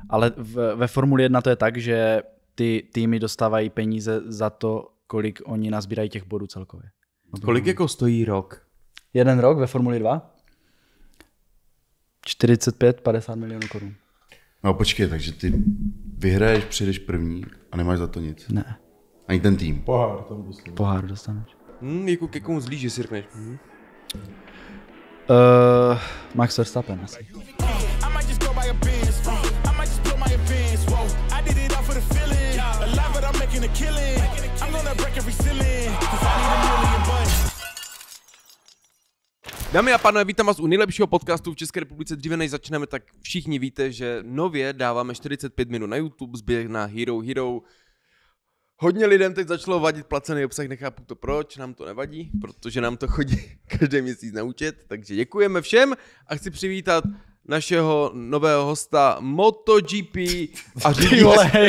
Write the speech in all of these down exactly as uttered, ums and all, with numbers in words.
Ale v, ve Formuli jedna to je tak, že ty týmy dostávají peníze za to, kolik oni nazbírají těch bodů celkově. Kolik jako stojí rok? Jeden rok ve Formuli dva? čtyřicet pět padesát milionů korun. No počkej, takže ty vyhraješ, přijdeš první a nemáš za to nic. Ne. Ani ten tým. Pohár tam dostaneš. Pohár dostaneš. Hmm, jako ke komu zlíž, že si řekneš. Hmm. Uh, Max Verstappen asi. Dámy a pánové, vítám vás u nejlepšího podcastu v České republice. Dříve než začneme, tak všichni víte, že nově dáváme čtyřicet pět minut na YouTube, sběr na Hero Hero. Hodně lidem teď začalo vadit placený obsah, nechápu to proč, nám to nevadí, protože nám to chodí každý měsíc na účet, takže děkujeme všem a chci přivítat našeho nového hosta MotoGP a řidič,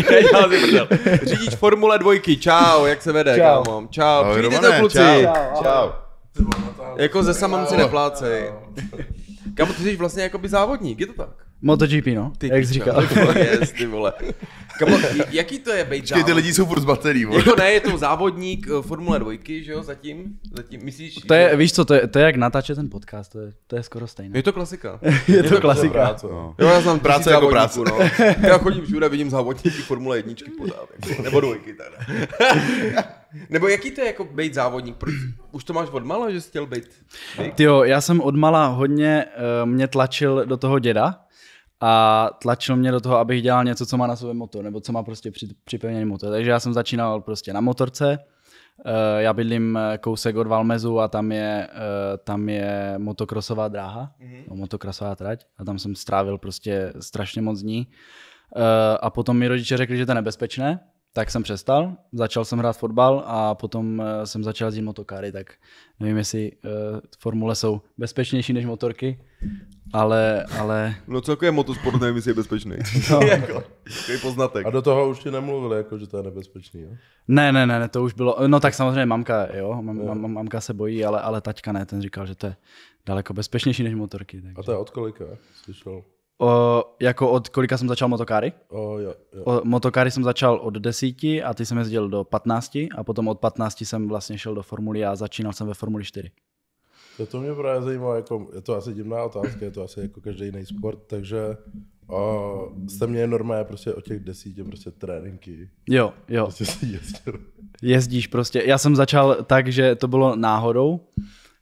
řidič Formule dvojky. Čau, jak se vede, Čau. kámo? Čau, Ahoj, přijďte Romane, to, kluci. čau. Čau. Jako ze samanci neplácej. Kámo, ty jsi vlastně jakoby závodník, je to tak? MotoGP, no, Ty jak jsi piča. říkal. Yes, ty vole. Kámo, jaký to je být Počkej, ty závodník? lidi jsou furt z baterií, vole. Jako ne, je to závodník uh, Formule dvojky, že jo, zatím? Zatím, myslíš? To je, že... víš co, to je, to je jak natáčet ten podcast, to je, to je skoro stejné. Je to klasika. Je to klasika. Práce, No. Jo, já znám Práce tisíc jako závodníků, No. Já chodím všude, vidím závodníky Formule jedničky pořád, jako, nebo dvojky teda. Nebo jaký to je jako být závodník? Proč? Už to máš odmala, že jsi chtěl být? Tyjo, já jsem odmala hodně, uh, mě tlačil do toho děda a tlačil mě do toho, abych dělal něco, co má na sobě motor, nebo co má prostě při, připevněný motor. Takže já jsem začínal prostě na motorce, uh, já bydlím kousek od Valmezu a tam je, uh, tam je motokrosová dráha, mm-hmm. no, motokrosová trať a tam jsem strávil prostě strašně moc dní. Uh, a potom mi rodiče řekli, že to je nebezpečné, tak jsem přestal, začal jsem hrát fotbal a potom uh, jsem začal jezdit motokáry, tak nevím, jestli uh, formule jsou bezpečnější než motorky, ale, ale... No celkově motosport nevím, jestli je bezpečný. No. Jako, takový poznatek. A do toho už ti nemluvili, jako, že to je nebezpečný, jo? Ne, ne, ne, ne, to už bylo, no tak samozřejmě mamka, jo, mam, mam, mamka se bojí, ale, ale taťka ne, ten říkal, že to je daleko bezpečnější než motorky. Takže. A to je od kolika, slyšel? O, jako od kolika jsem začal motokáry? O, jo, jo. O, motokáry jsem začal od desíti a ty jsem jezdil do patnácti a potom od patnácti jsem vlastně šel do Formuly a začínal jsem ve Formuli čtyři. To, to mě právě zajímá, jako, je to asi divná otázka, je to asi jako každý jiný sport, takže o, jste mě normálně prostě od těch desíti prostě tréninky. Jo, jo. Prostě si jezdil. Jezdíš prostě. Já jsem začal tak, že to bylo náhodou, uh,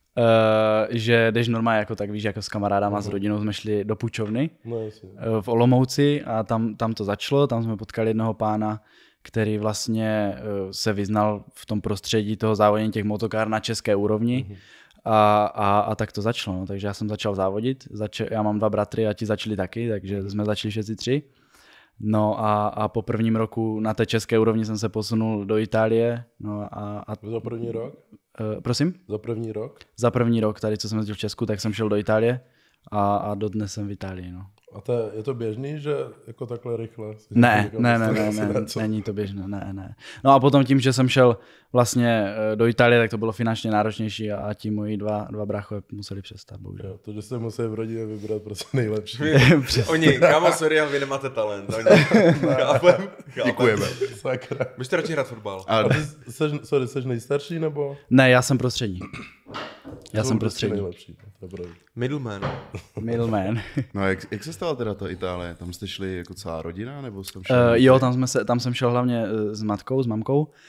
že jdeš normálně jako tak, víš, jako s kamarádama, s rodinou jsme šli do Pučovny No jasně. uh, v Olomouci a tam, tam to začalo, tam jsme potkali jednoho pána, který vlastně uh, se vyznal v tom prostředí toho závodění těch motokár na české úrovni. Mm-hmm. A, a, a tak to začalo, no. Takže já jsem začal závodit, Zač- já mám dva bratry a ti začali taky, takže jsme začali všichni tři. No a, a po prvním roku na té české úrovni jsem se posunul do Itálie. No a, a, Za první rok? uh, prosím? Za první rok? Za první rok, tady co jsem jezdil v Česku, tak jsem šel do Itálie a, a dodnes jsem v Itálii. No. A to je, je to běžný, že jako takhle rychle? Ne, ne, ne, ne, ne, není to běžné, ne, ne. No a potom tím, že jsem šel vlastně do Itálie, tak to bylo finančně náročnější a ti moji dva, dva bráchové museli přestat, bohužel. Jo, to, že jste museli v rodině vybrat prostě nejlepší. Oni, kámo, sorry, ale vy nemáte talent. Oni, chápem, Děkujeme. Sakra. Můžete radši hrát fotbal. A A ty seš, sorry, seš nejstarší, nebo? Ne, já jsem prostřední. Já Jsou jsem prostě prostřední. nejlepší, to je pravda. Middleman. Middleman. no jak, jak se stala teda ta Itálie? Tam jste šli jako celá rodina, nebo jste tam šli? Uh, jo, tam, jsme se, tam jsem šel hlavně uh, s matkou, s mamkou uh,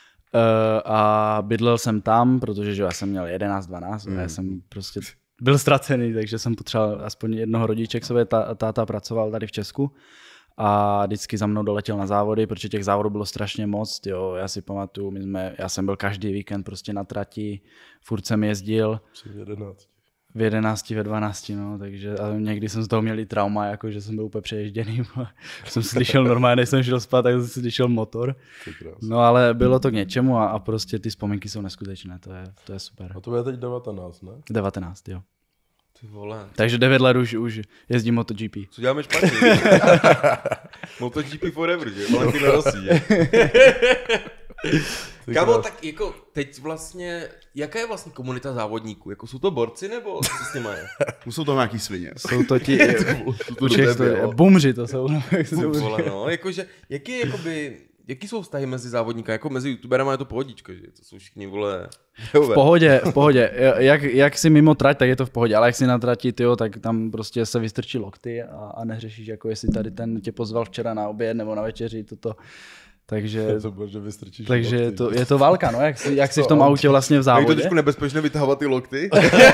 a bydlel jsem tam, protože že já jsem měl jedenáct dvanáct mm. a já jsem prostě byl ztracený, takže jsem potřeboval aspoň jednoho rodiče k sobě, tá, táta pracoval tady v Česku a vždycky za mnou doletěl na závody, protože těch závodů bylo strašně moc, jo, já si pamatuju, my jsme, já jsem byl každý víkend prostě na trati, furt jsem jezdil. Při jedenácti. V jedenácti, ve dvanácti, no, takže a někdy jsem z toho měl i trauma, jako že jsem byl úplně přeježděný. jsem slyšel normálně, než jsem šel spát, tak jsem slyšel motor. No ale bylo to k něčemu a, a prostě ty vzpomínky jsou neskutečné, to je, to je super. A to je teď devatenáct, ne? devatenáct, jo. Ty vole. Takže devět let už, už jezdím MotoGP. Co děláme špatně? MotoGP forever, že? Valentino Rossi, že? Kámo, tak jako teď vlastně, jaká je vlastně komunita závodníků? Jako jsou to borci nebo co s nimi je? Jsou to nějaký svině. Jsou to ti... to Všech to, bumři to jsou. Vole, no, jakože, jaký, jakoby, jaký jsou vztahy mezi závodníky? Jako mezi youtuberama je to pohodička, že? To jsou všichni, vole... V pohodě, v pohodě. Jak, jak si mimo trať, tak je to v pohodě, ale jak si na trati, tyjo, tak tam prostě se vystrčí lokty a, a neřešíš, jako jestli tady ten tě pozval včera na oběd nebo na večeři, toto. Takže, to bože, vystrčíš takže lokty. to, je to válka, no, jak, si, jak jsi v tom autě vlastně v Je závodě. to trošku nebezpečné vytahovat ty lokty?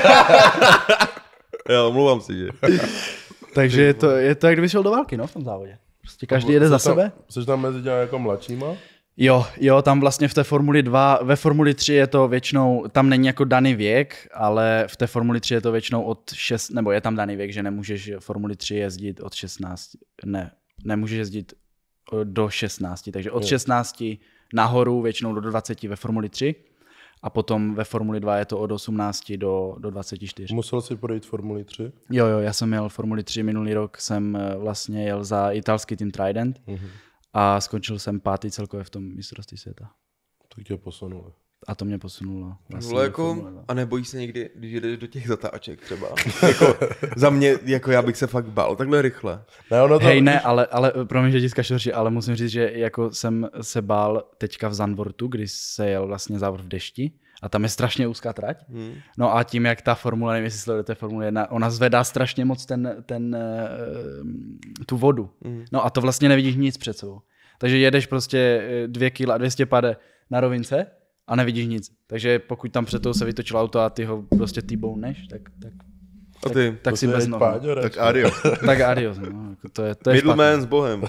Já omlouvám si, že? Takže je to, je to jak kdyby šel do války, no, v tom závodě. Prostě každý jede za Jsi tam- sebe. Jsi tam mezi těmi jako mladšíma? Jo, jo, tam vlastně v té Formuli dva, ve Formuli tři je to většinou, tam není jako daný věk, ale v té Formuli tři je to většinou od šest, nebo je tam daný věk, že nemůžeš v Formuli tři jezdit od šestnácti, ne, nemůžeš jezdit do šestnácti, takže od Jo. šestnácti nahoru většinou do dvaceti ve Formuli tři a potom ve Formuli dva je to od osmnácti do, do dvaceti čtyř. Musel jsi projít Formuli tři? Jo, jo, já jsem jel Formuli tři minulý rok, jsem eh, vlastně jel za italský tým Trident Mhm. a skončil jsem pátý celkově v tom mistrovství světa. To tě posunuli. A to mě posunulo. Vlastně Vole, do jako, Formule dva. a nebojíš se někdy, když jdeš do těch zatáček třeba? Jako, za mě, jako já bych se fakt bál, takhle rychle. Ne, ono to, Hej, ne, ale, ale promiň, že ti zkašoři, ale musím říct, že jako jsem se bál teďka v Zandvortu, kdy se jel vlastně závod v dešti a tam je strašně úzká trať. Hmm. No a tím, jak ta formule, nevím, jestli sledujete Formule jedna, ona zvedá strašně moc ten, ten, eh, tu vodu. Hmm. No a to vlastně nevidíš nic před sebou. Takže jedeš prostě eh, dvě kila, dvě stě pade na rovince a nevidíš nic. Takže pokud tam před tou se vytočilo auto a ty ho prostě t-boneš, tak, tak, A ty? tak to si je bez nohou. Páďo, Tak adio. Tak adios. No, jako to je, to je Middleman špatný. s Bohem.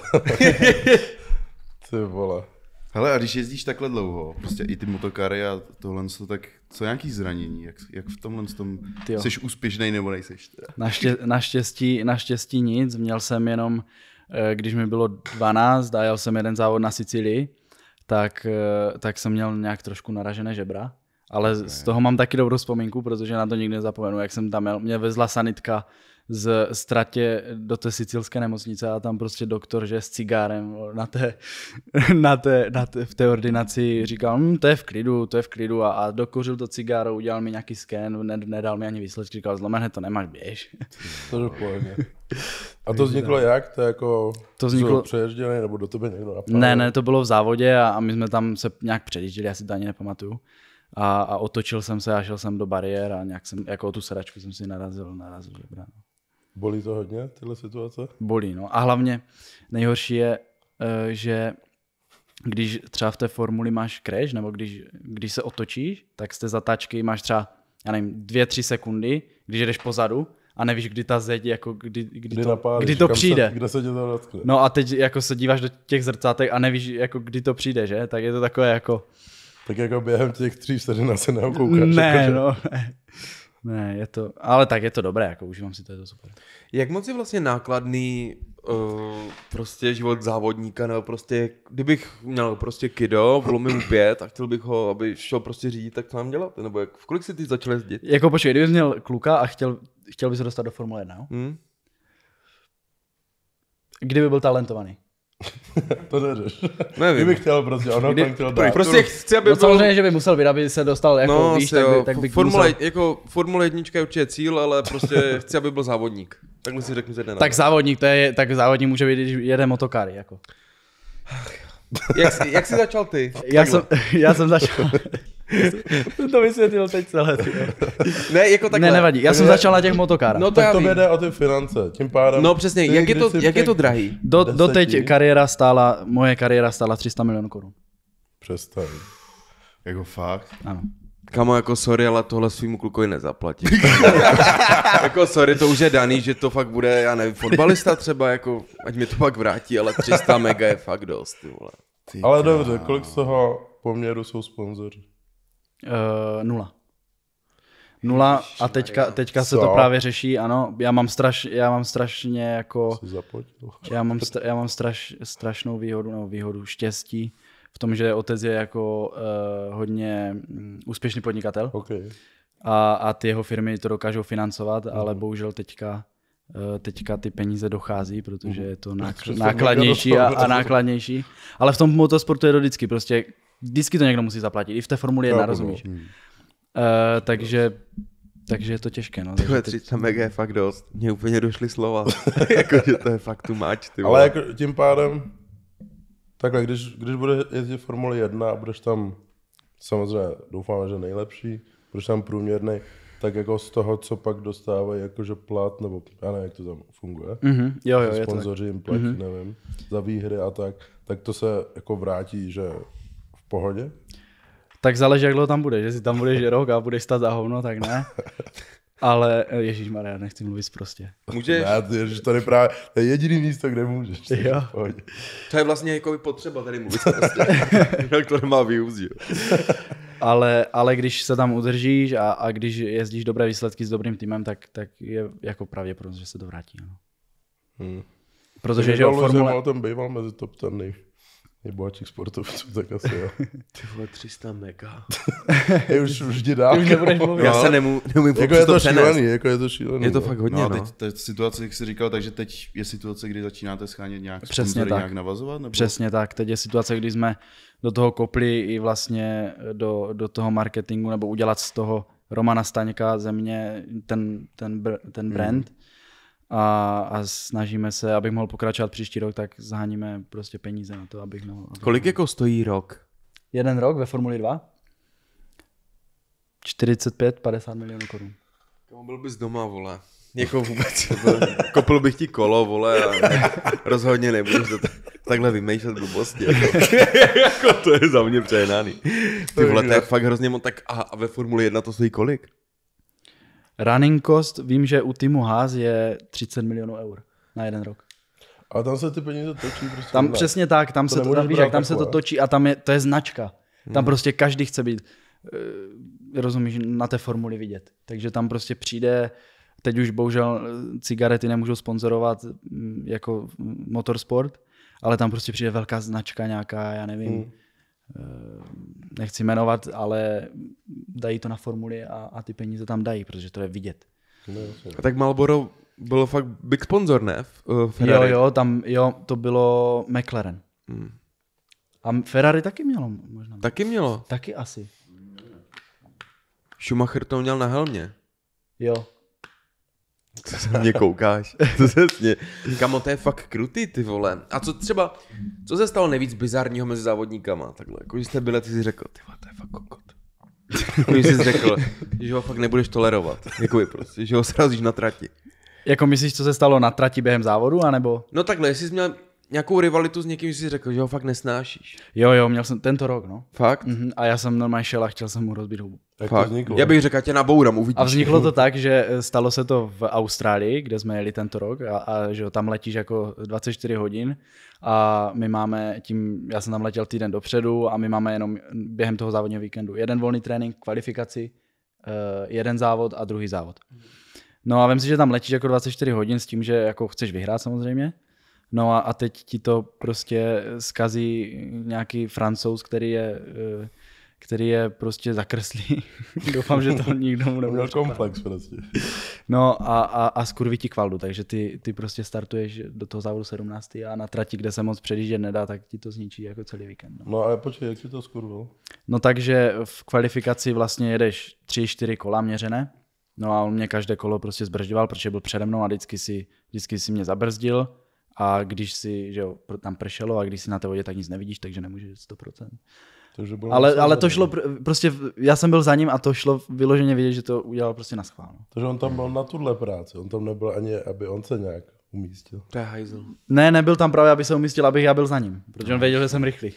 Ty vole. Hele, a když jezdíš takhle dlouho, prostě i ty motokary a tohle, tak co nějaký zranění? Jak, jak v tomhle tom Tyjo. jsi úspěšnej nebo nejseš? Teda? Naště, naštěstí, naštěstí nic, měl jsem jenom, eh, když mi bylo dvanáct a jel jsem jeden závod na Sicílii, tak, eh, tak jsem měl nějak trošku naražené žebra, ale z toho mám taky dobrou vzpomínku, protože na to nikdy nezapomenu, jak jsem tam jel. Mě vezla sanitka z, z tratě do té sicilské nemocnice a tam prostě doktor, že s cigárem na té, na té, na té, v té ordinaci říkal, hm, to je v klidu, to je v klidu a, a dokuřil to cigáro, udělal mi nějaký sken, ne, nedal mi ani výsledky, říkal, zlomené to nemáš, běž. To je v pohodě. A to vzniklo jak? To je jako To vzniklo- přeježděný, nebo do tebe někdo napadl? Ne, ne, to bylo v závodě a, a my jsme tam se nějak předjížděli, já si to ani nepamatuju. A, a otočil jsem se a šel jsem do bariér a nějak jsem, jako o tu sedačku jsem si narazil, narazil žebra. No. Bolí to hodně, tyhle situace? Bolí, no. A hlavně nejhorší je, eh, že když třeba v té formuli máš crash, nebo když, když se otočíš, tak z té zatáčky máš třeba, já nevím, dvě, tři sekundy, když jdeš pozadu a nevíš, kdy ta zeď, jako kdy, kdy, Kdy, to, napálíš, kdy to kam přijde. Se, kde se tě to dotkne? No a teď jako se díváš do těch zrcátek a nevíš, jako kdy to přijde, že? Tak je to takové jako... Tak jako během těch tří vteřin se neokoukáš. Ne, jako, že- no, ne. Ne, je to, ale tak je to dobré, jako užívám si to, je to super. Jak moc je vlastně nákladný uh, prostě život závodníka, nebo prostě, kdybych měl prostě kido, bylo mi mu pět a chtěl bych ho, aby šel prostě řídit, tak co mám dělat? Nebo jak, v kolik jsi ty začal jezdit? Jako počkej, kdybys měl kluka a chtěl, chtěl bys se dostat do Formule jedna, jo? Hm? Kdyby byl talentovaný. To nejdeš. Nevím. Kdybych chtěl prostě, ono Kdy- tam chtěl dát. Prostě chci, aby No byl... samozřejmě, že by musel být, aby se dostal, jako No, víš, asi tak, jo, by, tak bych Formule, musel... jako, Formule jednička je určitě cíl, ale prostě chci, aby byl závodník. Takhle si řeknu ze dne na Tak den. závodník, to je, tak závodník může být, když jede motokary, jako. Jak, jsi, jak jsi začal ty? Já jsem, já jsem začal... jsem to vysvětlil teď celé. Ty. Ne, jako takhle. Ne, nevadí, já jsem Takže- začal na těch motokárách. No to Tak já to vím. jde o ty finance, tím pádem... No přesně, ty, jak je když to, jsi v jak je těch to drahý? Do, doteď deseti. kariéra stála, moje kariéra stála tři sta milionů korun. Přestaň. Jako fakt? Ano. Kamo, jako sorry, ale tohle svýmu klukovi nezaplatí. Jako sorry, to už je daný, že to fakt bude, já nevím, fotbalista třeba, jako, ať mi to pak vrátí, ale tři sta mega je fakt dost, ty vole. Ty Ale král. dobře, kolik z toho poměru jsou sponzoři? Uh, nula. Nula a teďka, teďka se Co? to právě řeší, ano. Já mám, straš, já mám strašně jako... Jsi zaplatil? Já mám, stra, já mám straš, strašnou výhodu, nebo výhodu štěstí v tom, že otec je jako uh, hodně um, úspěšný podnikatel OK. a, a ty jeho firmy to dokážou financovat, Mhm. ale bohužel teďka, uh, teďka ty peníze dochází, protože je to Protože nákl, jsem nákladnější a, nedostal. a nákladnější. Ale v tom motosportu je to vždycky prostě Vždycky to někdo musí zaplatit, i v té Formuli jedna, No, rozumíš? no. Uh, takže, takže je to těžké. No. Tyhle Teď- třicet mega je fakt dost. Mně úplně došly slova. Jakože to je fakt too much, ty Ale vole. jako tím pádem, takhle, když, když bude jezdit Formule jedna a budeš tam, samozřejmě doufáme, že nejlepší, budeš tam průměrný, tak jako z toho, co pak dostávají jakože plat, nebo já nevím, jak to tam funguje, Mhm, jo, jo, je to tak. sponzoři jim platí, mm-hmm. nevím, za výhry a tak, tak to se jako vrátí, že v pohodě. Tak záleží, jak dlouho tam budeš. Jestli tam budeš rok a budeš stát za hovno, tak ne. Ale ježišmarja, nechci mluvit prostě. Můžeš? Ne, ty, ježiš, to, je právě, to je jediný místo, kde můžeš. takže Jo. v pohodě. To je vlastně jako potřeba tady mluvit prostě. Jak to nemá využít. Ale, ale když se tam udržíš a, a když jezdíš dobré výsledky s dobrým týmem, tak, tak je jako pravděpodobnost, že se to vrátí. No. Hmm. Protože že jo, Formule... Formule... ten býval mezi top ten nej, nejbohatších sportovců, tak asi jo. Ty vole, tři sta mega. Je už vždy dál. Ty už nebudeš mluvit. Já se nemů, neumím Jako je to přenést. šílený, jako je to šílený. Je to no. fakt hodně, No a no. teď ta situace, jak jsi říkal, takže teď je situace, kdy začínáte schánět nějak Přesně sponzory, tak. nějak navazovat? Nebo? Přesně tak. Teď je situace, kdy jsme do toho kopli i vlastně do, do toho marketingu, nebo udělat z toho Romana Staňka ze mě ten, ten, br, ten brand. Mm. A, a snažíme se, abych mohl pokračovat příští rok, tak zaháníme prostě peníze na to, abych mohl... Abych Kolik jako stojí rok? Jeden rok ve Formuli dva? čtyřicet pět padesát milionů korun. Kamu byl bys doma, vole. Jako vůbec. Kopl bych ti kolo, vole, a ne, rozhodně nebudeš to takhle vymýšlet blbosti. Jako to je za mě přehnaný. Ty vole, to je fakt hrozně moc. Tak a, a ve Formuli jedna to stojí kolik? Running cost, vím, že u týmu Haas je třicet milionů eur na jeden rok. Ale tam se ty peníze točí prostě. Tam ne. přesně tak, tam, To se to, nemůžeš tam, víš, brát jak, tam se to takhle. točí a tam je, to je značka. Tam prostě každý chce být, eh, rozumíš, na té formuli vidět. Takže tam prostě přijde, teď už bohužel cigarety nemůžou sponzorovat mm, jako motorsport, ale tam prostě přijde velká značka nějaká, já nevím, Hmm. eh, nechci jmenovat, ale dají to na formuli a, a ty peníze tam dají, protože to je vidět. No, jasně. A tak Marlboro bylo fakt big sponsor, ne? V, uh, Jo, Ferrari. jo, tam, jo, to bylo McLaren. Hmm. A Ferrari taky mělo možná. Taky mělo. Taky asi. Schumacher to měl na helmě. Jo. Co se na mě koukáš? To se sně. Kamo, to je fakt krutý, ty vole. A co třeba, co se stalo nejvíc bizarního mezi závodníkama? Takhle, jako když jste byli, ty jsi řekl, ty vole, to je fakt kokot. Když jsi řekl, že ho fakt nebudeš tolerovat. Děkuji prostě, že ho srazíš na trati. Jako myslíš, co se stalo na trati během závodu, anebo? No takhle, jestli jsi měl nějakou rivalitu s někým, že jsi řekl, že ho fakt nesnášíš. Jo, jo, měl jsem tento rok, no. Fakt? Mhm. A já jsem normálně šel a chtěl jsem mu rozbít hubu. Jak to Fakt. vzniklo? Já bych řekl, tě nabouram, uvidíš. A vzniklo to tak, že stalo se to v Austrálii, kde jsme jeli tento rok a, a že jo, tam letíš jako dvacet čtyři hodin a my máme tím, já jsem tam letěl týden dopředu a my máme jenom během toho závodního víkendu jeden volný trénink, kvalifikaci, uh, jeden závod a druhý závod. No a vem si, že tam letíš jako dvacet čtyři hodin s tím, že jako chceš vyhrát samozřejmě. No a, a teď ti to prostě zkazí nějaký Francouz, který je, eh, který je prostě zakrslý. Doufám, že to nikdo mu nebude Měl překvapit. komplex prostě. No a, a, a skurví ti kvaldu, takže ty, ty prostě startuješ do toho závodu sedmnáctého a na trati, kde se moc předjíždět nedá, tak ti to zničí jako celý víkend. No, No ale počkej, jak si to skurvil? no takže v kvalifikaci vlastně jedeš tři čtyři kola měřené, no a on mě každé kolo prostě zbržďoval, protože byl přede mnou a vždycky si, vždycky si mě zabrzdil a když si, že jo, tam pršelo a když si na té vodě, tak nic nevidíš, takže nemůžeš sto procent. Takže bylo Ale, něco ale to za- šlo, pr- prostě, já jsem byl za ním a to šlo vyloženě vidět, že to udělal prostě na schvál. no. Takže on tam byl na tuhle práci, on tam nebyl ani, aby on se nějak umístil. To je hajzl. Ne, nebyl tam právě, aby se umístil, abych já byl za ním, protože on věděl, že jsem rychlý.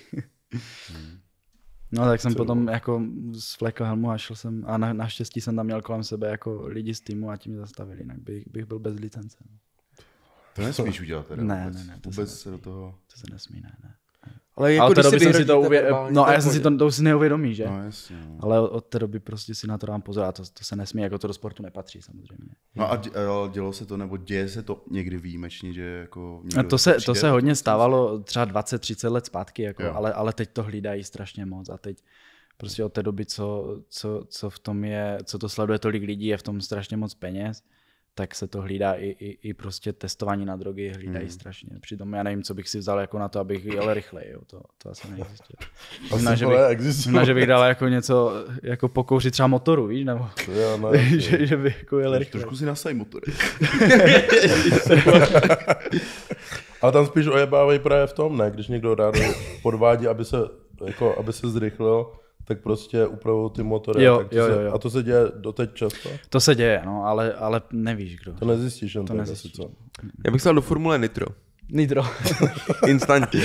No tak jsem potom jako svlékl helmu a šel jsem a na, naštěstí jsem tam měl kolem sebe jako lidi z týmu a ti mě zastavili, jinak bych, bych byl bez licence. No. To nesmíš udělat teda Ne, vůbec. ne, ne, to Vůbec se- se do toho... To se nesmí, ne, ne. Ale Jako jako a od té když doby si jsem si to vyhrotíte uvě... verbálně, No a tak já jsem si to, to si neuvědomí, že? No jasně. No. Ale od té doby prostě si na to dám pozor a to, to se nesmí, jako to do sportu nepatří samozřejmě. No a dě- ale dělo se to, nebo děje se to někdy výjimečně, že jako... A někdo to se, to přijde? se hodně stávalo třeba dvacet třicet let zpátky, jako, Jo. ale, ale teď to hlídají strašně moc a teď prostě od té doby, co, co, co v tom je, co to sleduje tolik lidí, je v tom strašně moc peněz, tak se to hlídá i, i, i prostě testování na drogy hlídají hmm. strašně. Přitom já nevím, co bych si vzal jako na to, abych jel rychleji, jo. To, to asi neexistuje. Možná, že bych, možná, že bych dal jako něco, jako pokouřit třeba motoru, víš, nebo jo, no, že, že bych jako jel rychleji. Trošku si nasaj motory. Ale tam spíš ojebávají právě v tom, ne? Když někdo rád podvádí, aby se, jako, aby se zrychlil, tak prostě upravují ty motory. Jo, tak to jo, se, jo, jo. A to se děje doteď často? To se děje, no, ale, ale nevíš, kdo. To nezjistíš jen to tak nezjistíš. asi, co? Já bych stál do Formule Nitro. Nitro. Instantně.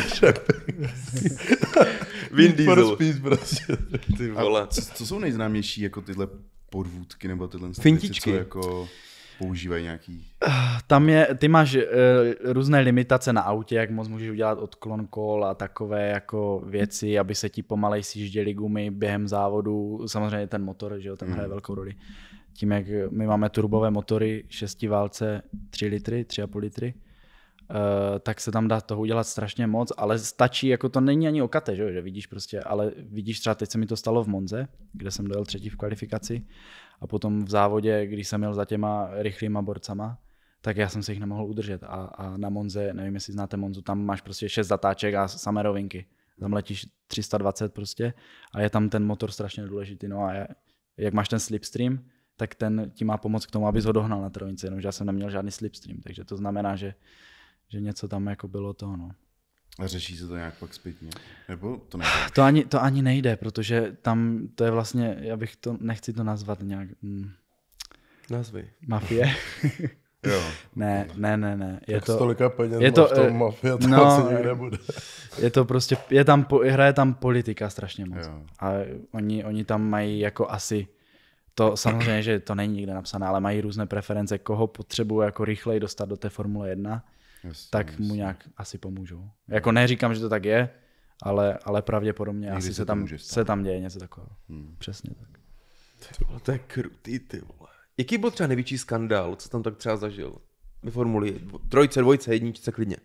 Vin Diesel. Speed prostě. Ty vole. Co, co jsou nejznámější jako tyhle podvůdky nebo tyhle Fintičky. věci, co jako používají nějaký... Tam je, ty máš uh, různé limitace na autě, jak moc můžeš udělat odklon kol a takové jako věci, aby se ti pomalej sjížděly gumy během závodu. Samozřejmě ten motor, že jo, tam hraje mm. velkou roli. Tím, jak my máme turbové motory, šestiválce, tři litry, tři a půl litry, uh, tak se tam dá toho udělat strašně moc, ale stačí, jako to není ani o kate, že, že vidíš prostě, ale vidíš třeba, teď se mi to stalo v Monze, kde jsem dojel třetí v kvalifikaci, a potom v závodě, když jsem jel za těma rychlýma borcama, tak já jsem se jich nemohl udržet. A, a na Monze, nevím, jestli znáte Monzu, tam máš prostě šest zatáček a samé rovinky. Tam letíš tři sta dvacet prostě a je tam ten motor strašně důležitý. No a je, jak máš ten slipstream, tak ten ti má pomoct k tomu, abys ho dohnal na trojnici, jenomže já jsem neměl žádný slipstream, takže to znamená, že, že něco tam jako bylo to, no. A řeší se to nějak pak zpětně? Nebo to nejde? To ani, to ani nejde, protože tam to je vlastně, já bych to, nechci to nazvat nějak... Mm, Nazvy. Mafie. Jo. Ne, ne, ne, ne. Je tak to, stolika peněz je to, v tom mafia, to no, asi nikdy nebude. Je to prostě, je tam, hraje tam politika strašně moc. Jo. A oni, oni tam mají jako asi, to samozřejmě, že to není nikde napsané, ale mají různé preference, koho potřebuje jako rychleji dostat do té Formule jedna, Jasně, tak jasně. mu nějak asi pomůžou. Jako neříkám, že to tak je, ale, ale pravděpodobně Někdy asi se se to tam, může stát. se tam děje něco takového. Hmm. Přesně tak. Ty vole, to je krutý, ty vole. Jaký byl třeba největší skandál, co tam tak třeba zažil? Ve Formuli trojce, dvojce, jedničce, klidně.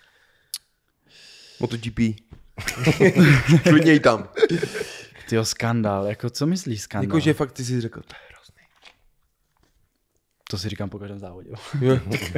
MotoGP. Klidně i tam. Tyjo, skandál, jako co myslíš skandál? Jakože fakt ty si řekl, to je hrozný. To si říkám po každém závodě. Jo.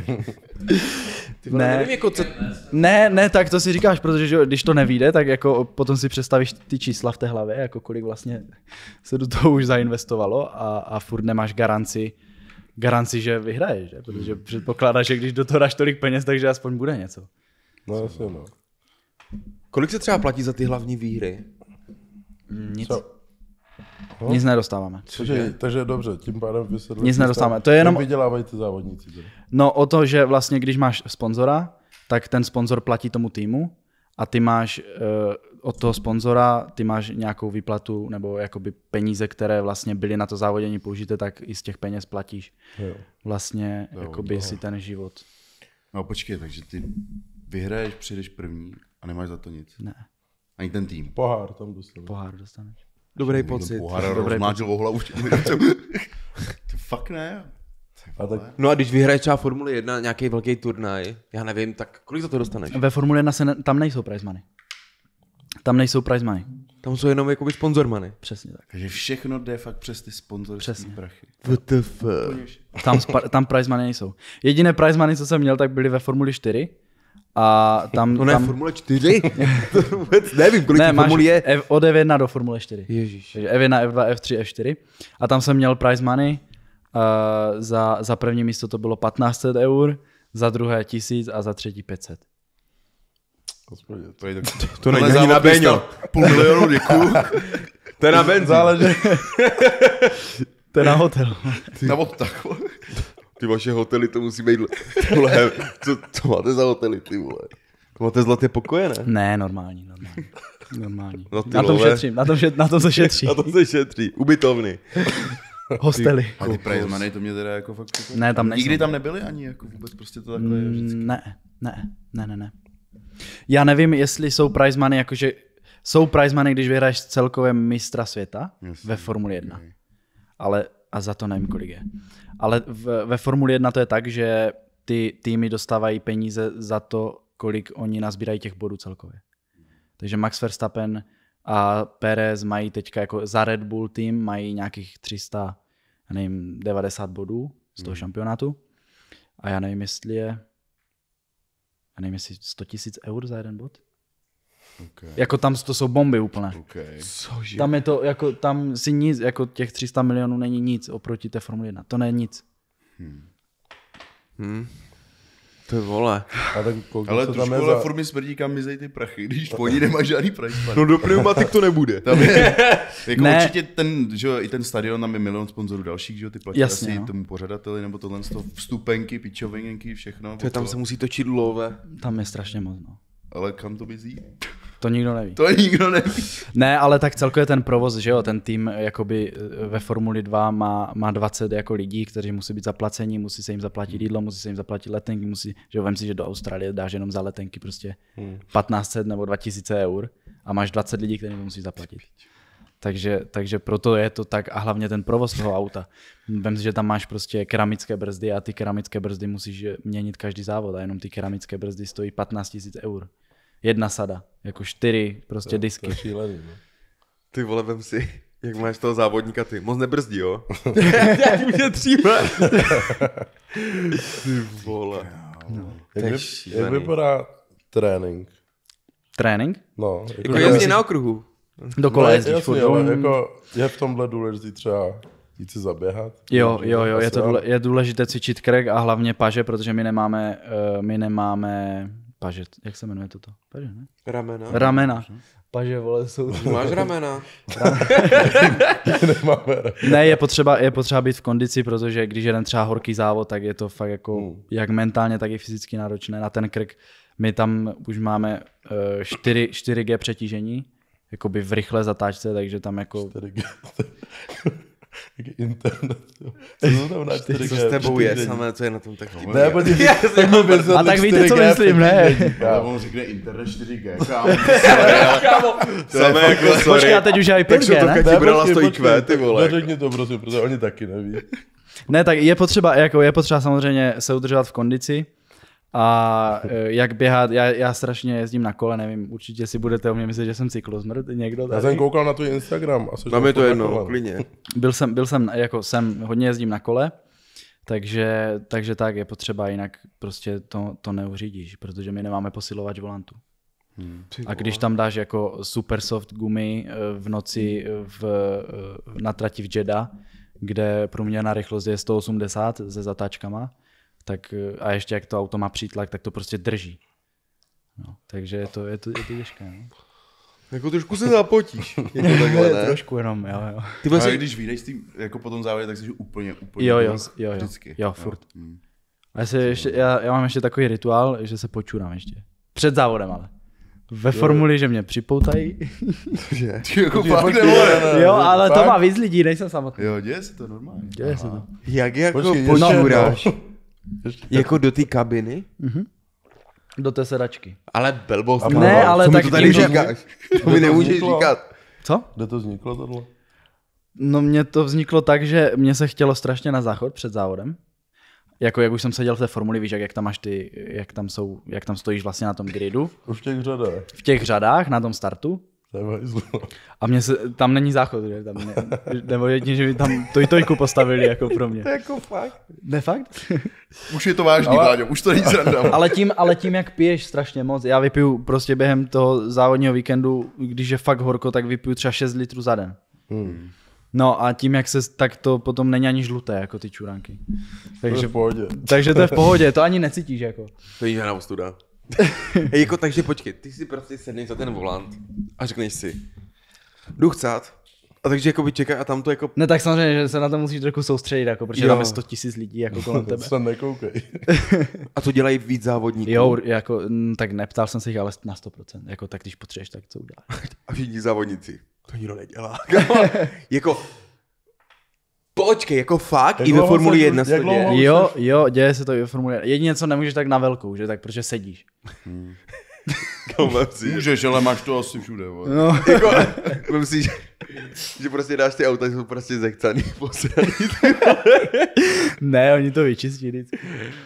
Ty vole, Ne. nevím, jako co... Ne, ne, tak to si říkáš, protože že, když to nevíde, tak jako potom si představíš ty čísla v té hlavě, jako kolik vlastně se do toho už zainvestovalo a, a furt nemáš garanci, garanci, že vyhraješ, že? Protože předpokládáš, že když do toho dáš tolik peněz, takže aspoň bude něco. No jasně, no. Kolik se třeba platí za ty hlavní výhry? Nic, Co? No. nic nedostáváme. Takže, takže dobře, tím pádem vysvětlím. Nic nedostáváme, to je jenom- Jak vydělávají ty závodníci. Teda. No o to, že vlastně když máš sponzora, tak ten sponzor platí tomu týmu a ty máš uh, od toho sponzora, ty máš nějakou výplatu nebo jakoby peníze, které vlastně byly na to závodění použité, tak i z těch peněz platíš Jo. vlastně Jo, jakoby jo. si ten život. No počkej, takže ty vyhraješ, přijdeš první a nemáš za to nic. Ne, Ani ten tým. Pohár tam dostal. pohár dostaneš. Dobrý Ten pocit. pohár Dobrý rozmáčil o hlavu. To fakt ne. A tak No a když vyhraješ třeba Formuli jedna, nějaký velký turnaj, já nevím, tak kolik za to dostaneš? Ve Formule jedna se ne, tam nejsou prize money. Tam nejsou prize money. Tam jsou jenom jakoby sponzor money. Přesně tak. Takže všechno jde fakt přes ty sponzorské Přesně. prachy. W T F. Tam, spa, tam prize money nejsou. Jediné prize money, co jsem měl, tak byly ve Formuli čtyři. A tam, No ne, tam Formule čtyři? To vůbec nevím, kolik ne, těch máš Formuli je. F, od F jedna do Formule čtyři. Ježíš. Takže F jedna, F dva, F tři, F čtyři. A tam jsem měl prize money. Uh, za, za první místo to bylo patnáct set eur, za druhé tisíc a za třetí pět set. hospodě. To, je tak... To není Tohle ani na závod by Béňo. stál Půl milionu, děkuju. To je na benzín. Záleží. To je na hotel. Na od takhle. Ty vaše hotely, to musí být... Vole, co, co máte za hotely, ty vole? To máte zlaté pokoje, ne? Ne, normální, normální. normální. No ty na tom vole. šetřím, na tom, šet, na tom se šetří. A to se šetří. Ubytovny. Hostely. A ty prize money, to mě teda jako fakt... Jako... Ne, tam nejsou. Nikdy tam nebyly ani, jako vůbec prostě to takhle je vždycky. Mm, Ne, ne, ne, ne, ne. Já nevím, jestli jsou prize money, jakože jsou prize money, když vyhraješ celkové mistra světa Jasně, ve Formuli jedna. okay. Ale, a za to nevím, kolik je. Ale v, ve Formuli jedna to je tak, že ty týmy dostávají peníze za to, kolik oni nazbírají těch bodů celkově. Takže Max Verstappen a Perez mají teďka jako za Red Bull tým mají nějakých tři sta, já nevím, devadesát bodů z toho šampionátu. A já nevím, jestli je, já nevím, jestli sto tisíc eur za jeden bod. Okay. Jako tam to jsou bomby úplně. Okay. Cože? Tam je to, jako tam si nic, jako těch tři sta milionů není nic oproti té Formule jedna. To není nic. Hmm. Hmm. To je vole. A tak kolik Ale to trošku tam je ale za... furt mi smrdí, kam mizej ty prachy, když po ní nemáš žádný price money. No do pneumatik to nebude. Tam je, jako Ne. určitě ten, že jo, i ten stadion, tam je milion sponzorů dalších, že jo, ty platí Jasně, asi no. tomu pořadateli, nebo tohle z toho vstupenky, pičovinky, všechno. To je, tam se musí točit love. Tam je strašně moc. No. Ale kam to mizí? To nikdo neví. To nikdo neví. Ne, ale tak celkově ten provoz, že jo, ten tým jakoby ve Formuli dva má, má dvacet jako lidí, kteří musí být zaplaceni, musí se jim zaplatit jídlo, musí se jim zaplatit letenky, musí, že jo, vem si, že do Austrálie dáš jenom za letenky prostě patnáct set nebo dva tisíce eur a máš dvacet lidí, kteří musí zaplatit. Takže, takže proto je to tak a hlavně ten provoz toho auta. Vem si, že tam máš prostě keramické brzdy a ty keramické brzdy musíš měnit každý závod a jenom ty keramické brzdy stojí patnáct tisíc eur. Jedna sada, jako čtyři prostě disky. To je šílený, no. Ty vole, vem si, jak máš toho závodníka ty. Moc nebrzdí, jo? Jak mě tříme. Ty vole. No. Jak, je vy, šílený. jak vypadá trénink? Trénink? No, Jako jezdí na okruhu. Dokola no, jezdíš jasný, furt. ale Mm. jako je v tomhle důležitý třeba jít si zaběhat. Jo, jo, jo, je to Asi, důle, je důležité cvičit krk a hlavně paže, protože my nemáme, uh, my nemáme paže, jak se jmenuje toto? Paže, ne? Ramena. Ramena. Paže, vole, jsou... Máš ramena. Nemáme. Ne, je potřeba, je potřeba být v kondici, protože když jeden třeba horký závod, tak je to fakt jako Hmm. jak mentálně, tak i fyzicky náročné na ten krk. My tam už máme uh, čtyři gé přetížení, jakoby v rychlé zatáčce, takže tam jako... čtyři gé. Jaký internet, jo. Co to tam na čtyři gé? Co s tebou je, čtyři gé? samé, co je na tom tak vtipné. Ne, pojď, tak mi vysvětli A tak víte, čtyři co gé myslím, ne? přetížení, Ale kámo. on řekne internet čtyři gé, kámo. Kámo, samé jako sorry. Počkej, a teď už i Tak pět jsou gé, to ne? Kati Ne, brala počkej, stojí počkej, kvé, ty vole. Neřekni to prosím, protože oni taky neví. Ne, tak je potřeba, jako je potřeba samozřejmě se udržovat v kondici a e, jak běhat, já, já strašně jezdím na kole, nevím, určitě si budete o mě myslet, že jsem cyklozmrt, někdo Já tady. jsem koukal na tvůj Instagram. A Mám je to jedno, klidně. Byl jsem, byl jsem, jako jsem, hodně jezdím na kole, takže, takže tak je potřeba, jinak prostě to, to neuřídíš, protože my nemáme posilovač volantu. Hmm. A když tam dáš jako super soft gumy e, v noci v, e, na trati v Jeddah, kde průměrná rychlost je sto osmdesát se zatáčkama, tak a ještě jak to auto má přítlak, tak to prostě drží. No, takže je to, je to, je to těžké. No. Jako trošku se zapotíš. Jako takhle, ne? Trošku jenom, jo, jo. Ty A vlastně, když vyjdeš s tím, jako po tom závodě, tak jsi úplně, úplně. Jo, jo, dole. jo, jo, Vždycky. jo, furt. Hmm. A já, se ještě, já, já mám ještě takový rituál, že se počurám ještě. Před závodem ale. Ve formuli, že mě připoutají. že? Ty jako Počkej, fakt počkej, nebo ne, ne? ne. Jo, ale to Fakt? má víc lidí, nejsem samotný. Jo, děje se to normálně. Děje se to. Jak jako Počkej, ještě počuráš? jednou. Ještě- Jako do té kabiny? Do té sedačky. Ale blbost. A kámo. ne, ale Co mi tak to tady tím, že- říkáš? To to mi nemůžeš vzniklo? říkat. Co? Kde to vzniklo tohle? No mně to vzniklo tak, že mě se chtělo strašně na záchod před závodem. Jako jak už jsem seděl v té formuli, víš, jak, jak tam máš ty, jak tam jsou, jak tam stojíš vlastně na tom gridu, Už v těch řadách. v těch řadách na tom startu. To je hajzlu. A mě se, tam není záchod, že? Tam ne, nebo jedině, že mi tam tojtojku postavili jako pro mě. Jako fakt. Ne fakt? Už je to vážný, Ale- Vláďo, už to není sranda. ale, tím, ale tím, jak piješ strašně moc, já vypiju prostě během toho závodního víkendu, když je fakt horko, tak vypiju třeba šest litrů za den. Hmm. No a tím, jak se, tak to potom není ani žluté, jako ty čuránky. To je Takže, v pohodě. takže to je v pohodě, to ani necítíš jako. To je žádná ostuda. Hej, jako, takže počkej, ty si prostě sedneš za ten volant a řekneš si, jdu chcát. A takže jako by čeká a tam to jako... Ne, tak samozřejmě, že se na to musíš trochu soustředit, jako, protože Jo. tam je sto tisíc lidí jako kolem To tebe. se nekoukej. A to dělají víc závodníků. Jo, jako, mm, tak neptal jsem se jich, ale na sto procent. Jako, tak když potřebuješ, tak co uděláš? A všichni závodníci. To nikdo nedělá. jako... Počkej, jako fakt, Jak i ve dlouho Formuli se- jedna jak se to dlouho- děje. Jo, jo, děje se to i ve Formule. Jedině, co nemůžeš tak na velkou, že tak, protože sedíš. Kámo, vem si, že- Můžeš, ale máš to asi všude. Vole. No. jako, vem si, že, že prostě dáš ty auta, jsou prostě zechcaný, posraný. Ne, oni to vyčistí vždycky.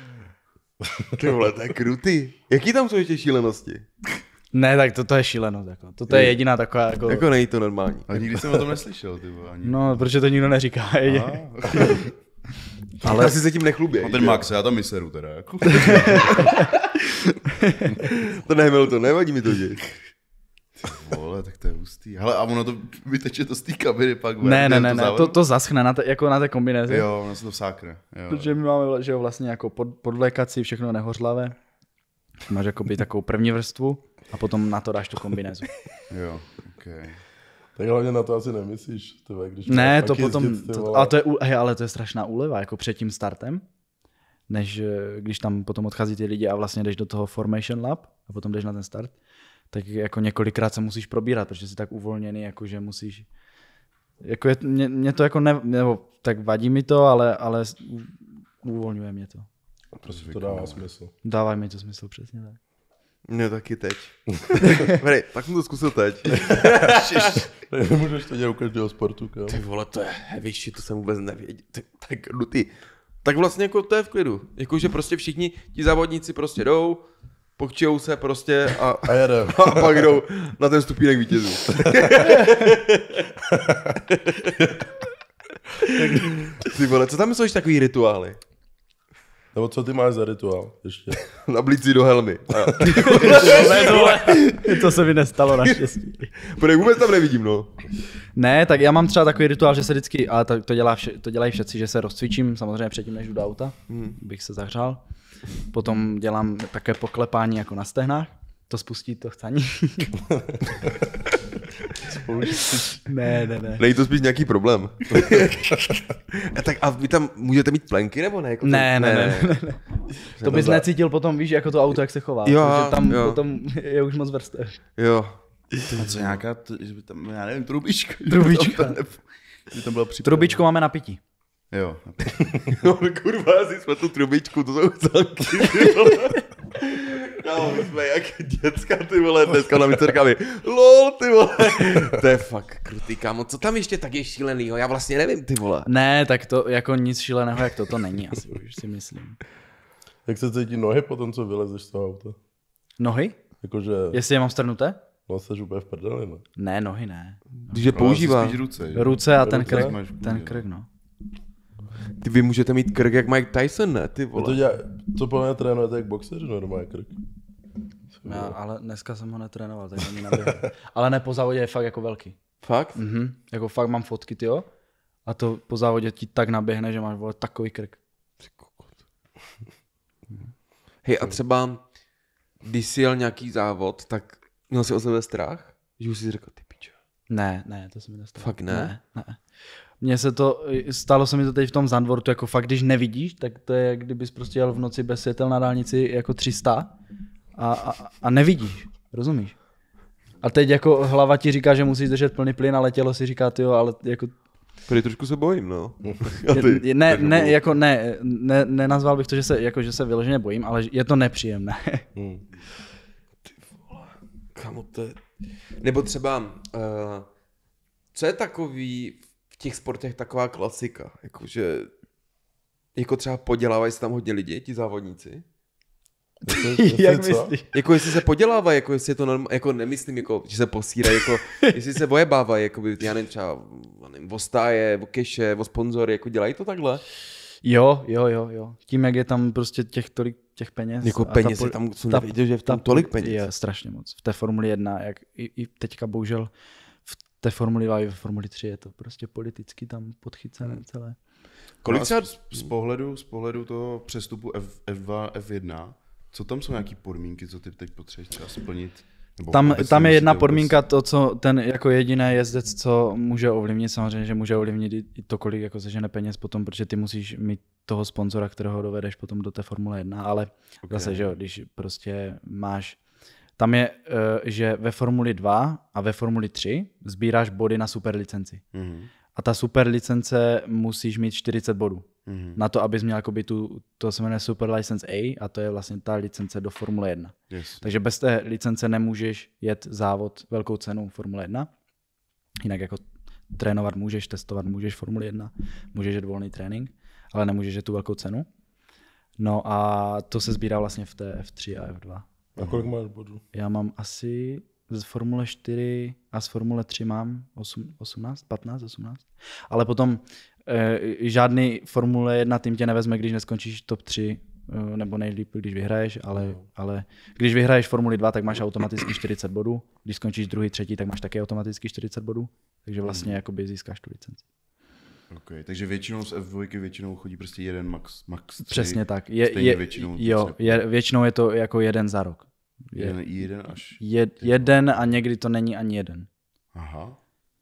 Ty vole, to je krutý. Jaký tam jsou ještě šílenosti? Ne, tak to, to je šílenost. Jako. Toto je jediná taková, jako... Jako není to normální. A nikdy jsem o tom neslyšel, ty vole, ani. No, protože to nikdo neříká. Aha. Ale asi se tím nechluběj. A ten Max, já tam miseru teda. Jako. To nehmel to, nevadí mi to, že. Vole, tak to je hustý. Hele, a ono to vyteče to z té kabiny pak. Ne, ne, ne, ne, to, to zaschne na te, jako na té kombinézi. Jo, ono se to vsákne. Jo. Protože my máme, že jo, vlastně jako pod, podvlékací, všechno nehořlavé. Máš jakoby takovou první vrstvu a potom na to dáš tu kombinézu. Jo, okay. Tak hlavně na to asi nemyslíš. Tyhle, když ne, to potom, jezdit, to, ale, to je, hej, ale to je strašná úleva, jako před tím startem, než když tam potom odchází ty lidi a vlastně jdeš do toho Formation Lab a potom jdeš na ten start, tak jako několikrát se musíš probírat, protože jsi tak uvolněný, jako že musíš, jako je, mě, mě to jako ne, nebo tak vadí mi to, ale, ale uvolňuje mě to. Prostě to dává smysl. Dává mi to smysl, přesně tak. Mně taky teď. Hej, tak jsem to zkusil teď. Nemůžeš to dělat u každého sportu, kam. Ty vole, to je heavy shit, to jsem vůbec nevěděl. Tak nutý. Tak vlastně jako to je v klidu. Jakože prostě všichni ti závodníci prostě jdou, pokčijou se prostě a, a, jedem. a pak jdou na ten stupínek vítězů. Ty vole, co tam jsou ještě takový rituály? Nebo co ty máš za rituál ještě? Nablít si do helmy. To se mi nestalo naštěstí. Protože vůbec tam nevidím, no. Ne, tak já mám třeba takový rituál, že se vždycky, ale to, to, dělá vše, to dělají všetci, že se rozcvičím, samozřejmě předtím, než jdu do auta, hmm. bych se zahřál. Potom dělám také poklepání jako na stehnách, to spustí to chcaní. ne, ne, ne. Není to spíš nějaký problém. a tak a vy tam můžete mít plenky, nebo ne? Jako ne, ne, ne, ne, ne. To bys necítil potom, víš, jako to auto, jak se chová. Jo, protože tam jo. potom je už moc vrstev. Jo. A co nějaká, tam, já nevím, trubička. Trubička. Tam, tam byla Trubičku máme na pití. Jo. No, kurva, asi jsme tu trubičku, to jsou zanky, Kámo, my jsme jak děcka, ty vole, dneska na micerkami. Lol, ty vole. To je fakt krutý, kámo. Co tam ještě tak je šílenýho? Já vlastně nevím, ty vole. Ne, tak to jako nic šíleného, jak to, to není asi, už si myslím. Jak se cítí nohy potom, co vylezeš z toho auta? Nohy? Jakože... Jestli je mám strnuté? No, jsi úplně v prdeli, ne? Ne, nohy ne. Když je používá. Spíš ruce, že? Ruce a ten Ruce krk, máš v ten půdě, krk, no. Ty vy můžete mít krk jak Mike Tyson, ne, ty To, vole. dělá, to podle mě trénujete jak boxeři, normálně krk. Já, ale dneska jsem ho netrénoval, tak ani naběhl. Ale ne, po závodě je fakt jako velký. Fakt? Mhm, jako fakt mám fotky, tyjo. A to po závodě ti tak naběhne, že máš, vole, takový krk. Hej, a třeba, když jsi jel nějaký závod, tak měl jsi o sebe strach? Že už jsi řekl, ty pičo. Ne, ne, to se mi nestalo. Fakt ne? Ne, ne. Mně se to, stalo se mi to teď v tom Zandvortu, jako fakt, když nevidíš, tak to je, jak kdybys prostě jel v noci bez světel na dálnici jako tři sta a, a, a nevidíš, rozumíš? A teď jako hlava ti říká, že musíš držet plný plyn, ale tělo si říká, tyjo, ale jako... Tady trošku se bojím, no. Je, je, ne, ne, jako ne, ne, nenazval bych to, že se, jako, že se vyloženě bojím, ale je to nepříjemné. Hmm. Ty vole, kamo to je... Nebo třeba, uh, co je takový v těch sportech taková klasika, jakože, jako třeba podělávají se tam hodně lidi, ti závodníci? Jak myslíš? Jako jestli se podělávají, jako jestli je to normální, jako nemyslím, jako, že se posírají, jako jestli se bojebávají, jako by, já nevím, třeba, nevím, o stáje, o keše, o sponzory, jako dělají to takhle? Jo, jo, jo, jo. Tím, jak je tam prostě těch tolik těch peněz. Jako a peněz, ta, je tam jsem ta, nevěděl, že je v tom ta, tolik peněz. Je strašně moc. V té Formuli jedna, jak i, i teďka bohužel v té Formuli dva i v Formuli tři je to prostě politicky tam podchycené celé. Kolik třeba z, z, pohledu, z pohledu toho přestupu F, F2, F jedna, co tam jsou nějaký podmínky, co ty teď potřebuješ třeba splnit? Nebo Tam, tam je jedna vůbec... podmínka, to, co ten jako jediný jezdec, co může ovlivnit, samozřejmě, že může ovlivnit i, i to, kolik jako sežene peněz potom, protože ty musíš mít toho sponzora, kterého dovedeš potom do té Formule jedna, ale okay. Zase, že jo, když prostě máš, tam je, že ve Formuli dva a ve Formuli tři sbíráš body na superlicenci. Mm-hmm. A ta superlicence musíš mít čtyřicet bodů. Mm-hmm. Na to, abys měl jakoby tu, to se jmenuje Super License A a to je vlastně ta licence do Formule jedna. Yes. Takže bez té licence nemůžeš jet závod velkou cenu Formule jedna. Jinak jako trénovat můžeš, testovat můžeš Formule jedna, můžeš jet volný trénink, ale nemůžeš jet tu velkou cenu. No a to se sbírá vlastně v té F tři a F dva. A kolik máš bodů? Já mám asi z Formule čtyři a z Formule tři mám osm, osmnáct, patnáct, osmnáct. Ale potom e, žádný Formule jedna tým tě nevezme, když neskončíš top tři, e, nebo nejlíp, když vyhraješ, ale, no. ale když vyhraješ Formuli dva, tak máš automaticky čtyřicet bodů, když skončíš druhý, třetí, tak máš taky automaticky čtyřicet bodů, takže vlastně mm. jakoby získáš tu licenci. Okay, takže většinou z F dva většinou chodí prostě jeden max, max tři. Přesně tak. Je, je, většinou, jo, je, většinou je to jako jeden za rok. Je, jeden, jeden až... Je, jeden a někdy to není ani jeden. Aha.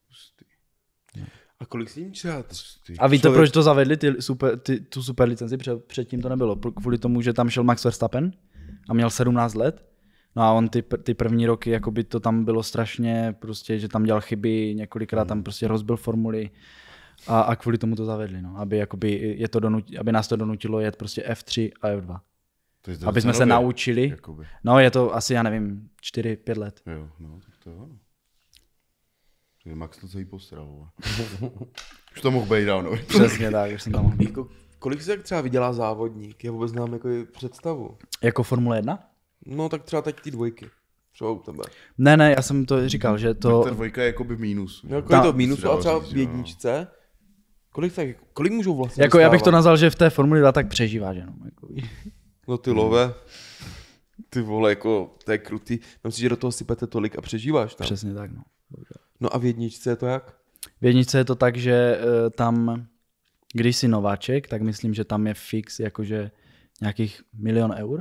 A kolik si jim třeba? A víte, člověk... proč to zavedli, ty super, ty, tu super licenci? Před, předtím to nebylo. Kvůli tomu, že tam šel Max Verstappen a měl sedmnáct let. No a on ty, ty první roky, jakoby to tam bylo strašně, prostě, že tam dělal chyby, několikrát tam prostě rozbil formuly. A, a kvůli tomu to zavedli, no. Aby, jakoby, je to donutilo, aby nás to donutilo jet prostě F tři a F dva. To je aby jsme se naučili. Jakoby. No je to asi, já nevím, čtyři pět let. Jo, no, tak to jo. Max to celý postral. Už to mohl být dávno. Přesně tak, už jsem tam mohl být. Jako, kolik se třeba vydělá závodník? Já vůbec znám jako představu. Jako Formule jedna? No tak třeba teď ty dvojky. Třeba u tebe. Ne, ne, já jsem to říkal, že to... Tak ta dvojka je jakoby mínus. No, jako je to mínus, a třeba v jedničce. Kolik, tak, kolik můžou vlastně Jako dostávat? Já bych to nazval, že v té Formuli dva tak přežíváš jenom. Jako... No ty love, ty vole, jako to je krutý. Myslím si, že do toho sypete tolik a přežíváš tam. Přesně tak, no. No a v jedničce je to jak? V jedničce je to tak, že uh, tam, když jsi nováček, tak myslím, že tam je fix jakože nějakých milion eur.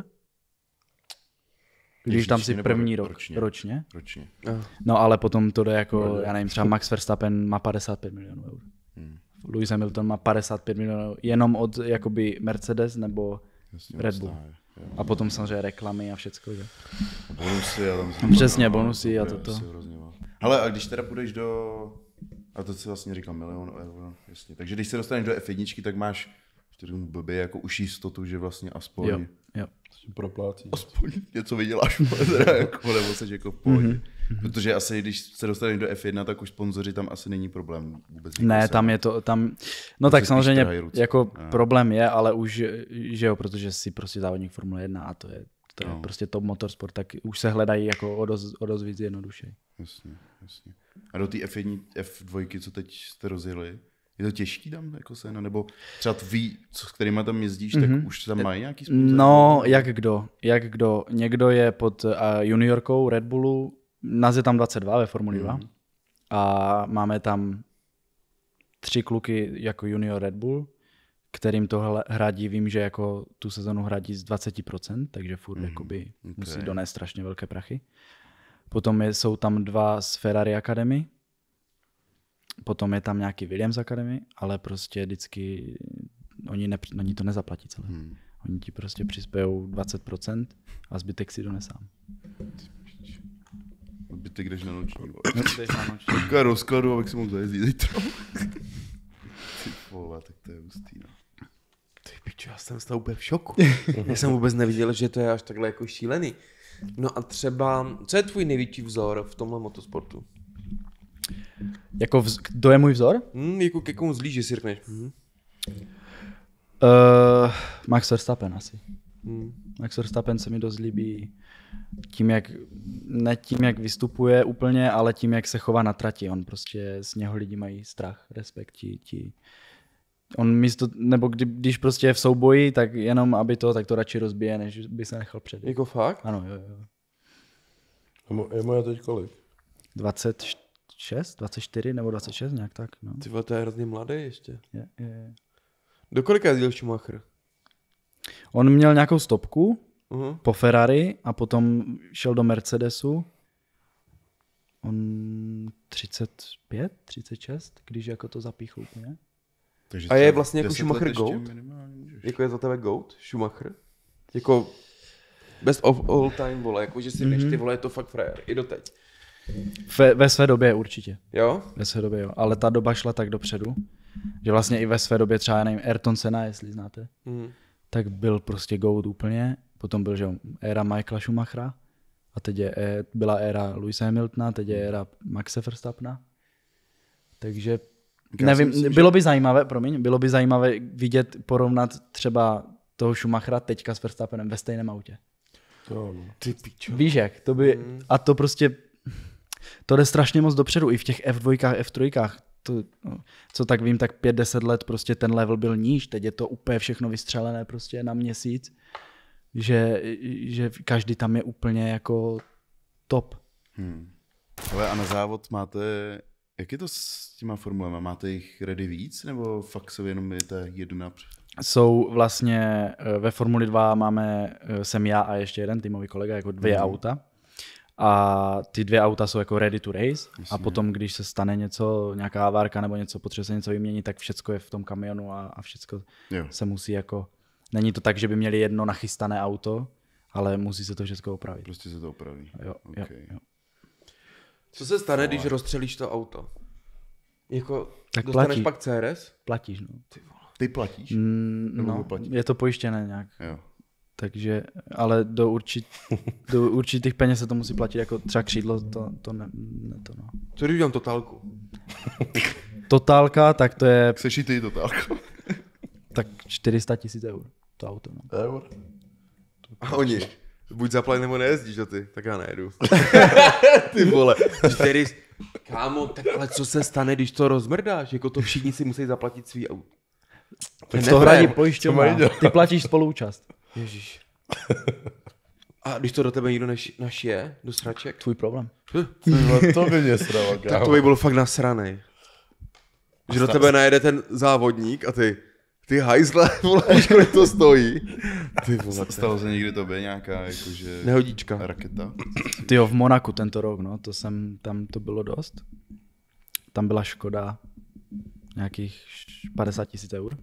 Když tam si první rok ročně. ročně. ročně. No ale potom to jde jako, já nevím, třeba Max Verstappen má padesát pět milionů eur. Hmm. Lewis Hamilton má padesát pět milionů jenom od jakoby Mercedes nebo Jasně, Red Bull. Jo. A potom samozřejmě reklamy a všecko. Že? Bonusy a tam přesně, bonusy a toto. Hele, a když teda půjdeš do... A to si vlastně říkal milion euro, jasně. Takže když se dostaneš do F jedna, tak máš blbě jako už jistotu, že vlastně aspoň... Jo, jo. Proplácí. Aspoň něco vyděláš, teda, jako, nebo seš jako v pohodě. Mm-hmm. Protože asi, když se dostaneš do F jedna, tak už sponzoři tam asi není problém vůbec. Ne, tam je to, tam, no tak samozřejmě jako ne. problém je, ale už, že jo, protože jsi prostě závodník Formule jedna a to je, to je no. prostě top motorsport, tak už se hledají jako o dost, o dost víc jednodušeji. Jasně, jasně. A do té F jedna, F dva, co teď jste rozjeli, je to těžký tam jako se, nebo třeba tví, s kterýma tam jezdíš, tak mm-hmm. už tam mají nějaký sponzor? No, jak kdo, jak kdo. Někdo je pod uh, juniorkou Red Bullu, nás je tam dvacet dva ve Formuli dva mm-hmm. a máme tam tři kluky jako junior Red Bull, kterým to hradí, vím, že jako tu sezonu hradí z dvacet procent, takže furt mm-hmm. jakoby okay. musí donést strašně velké prachy. Potom je, jsou tam dva z Ferrari Academy, potom je tam nějaký Williams Academy, ale prostě vždycky oni, ne, oni to nezaplatí celé. Hmm. Oni ti prostě přispějou dvacet procent a zbytek si donesám. Zbytek jdeš na noční. Jdeš na noční. Taková rozkladu, abych si mohl zajezdit zítra. Ty vole, tak to je hustý, no. Ty pičo, já jsem z toho úplně v šoku. Já jsem vůbec neviděl, že to je až takhle jako šílený. No a třeba, co je tvůj největší vzor v tomhle motosportu? Jako, vz, kdo je můj vzor? Hmm, jako ke komu zlíži si řekneš. Hmm. Uh, Max Verstappen asi. Hmm. Max Verstappen se mi dost líbí tím, jak, ne tím, jak vystupuje úplně, ale tím, jak se chová na trati. On prostě, z něho lidi mají strach, respekt. Ti, ti. On místo, nebo kdy, když prostě je v souboji, tak jenom aby to, tak to radši rozbije, než by se nechal předjet. Jako fakt? Ano, jo, jo. Je moje teď kolik? dvacet šest, dvacet čtyři nebo dvacet šest, nějak tak. No. Ty vole, to je hrozně mladý ještě. Je, je, je. Do kolika jezdil Schumacher? On měl nějakou stopku uh-huh. po Ferrari a potom šel do Mercedesu. On třicet pět, třicet šest, když jako to zapíchl úplně. Takže a je vlastně jako Schumacher GOAT? Jako je za tebe GOAT, Schumacher? Jako best of all time, vole, jako že si mm-hmm. než ty vole, je to fakt frajer, i doteď. Ve, ve své době určitě. Jo? Ve své době jo, ale ta doba šla tak dopředu, že vlastně i ve své době třeba, já nevím, Ayrton Senna, jestli znáte, mm. tak byl prostě GOAT úplně, potom byl, že éra Michaela Schumachera a teď je, byla éra Lewisa Hamiltona, teď je éra Maxe Verstappena, takže nevím, myslím, bylo by zajímavé, promiň, bylo by zajímavé vidět, porovnat třeba toho Schumachera teďka s Verstappenem ve stejném autě. To, no. Ty pičo. Víš jak, to by, mm. a to prostě, to jde strašně moc dopředu, i v těch F dva, F tři, to, no, co tak vím, tak pět deset let prostě ten level byl níž, teď je to úplně všechno vystřelené prostě na měsíc, že, že každý tam je úplně jako top. Hmm. Ale a na závod máte, jak je to s těma formulema? Máte jich ready víc, nebo fakt jsou jenom je ta jedna? Jsou vlastně, ve Formuli dva máme, jsem já a ještě jeden týmový kolega, jako dvě mm. auta. A ty dvě auta jsou jako ready to race. Jasně. A potom, když se stane něco, nějaká havárka nebo něco, potřebuje se něco vyměnit, tak všecko je v tom kamionu a, a všecko jo. se musí jako... Není to tak, že by měli jedno nachystané auto, ale musí se to všechno opravit. Prostě se to opraví. Jo, okay. jo, jo. Co se stane, když rozstřelíš to auto? Jako, tak dostaneš platí. pak C R S? Platíš, no. Ty, Ty platíš? Mm, no, platí? je to pojištěné nějak. Jo. Takže, ale do, určit, do určitých peněz se to musí platit, jako třeba křídlo, to, to ne, ne to no. Co když udělám totálku? Totálka, tak to je... Chceš i ty totálka? Tak čtyři sta tisíc eur, to auto. No. Eur? A oni, buď zaplať nebo nejezdíš, a ty, tak já nejedu. Ty vole, čtyři... Kámo, tak ale co se stane, když to rozmrdáš? Jako to všichni si musí zaplatit svý auto. Tak to hradí pojišťovna, ty platíš spoluúčast. Ježíš. A když to do tebe někdo neš, našije, do sraček? Tvůj problém. Tyhle, to by mě sralo, kámo. Tak to by byl fakt nasranej. Že do tebe najede ten závodník a ty, ty hajzle, vole, víš, kolik to stojí. Ty vole. Stalo se někdy tobě nějaká jakože... Nehodíčka. Raketa? Tyjo, v Monaku tento rok, no, to jsem, tam to bylo dost. Tam byla škoda nějakých padesát tisíc eur.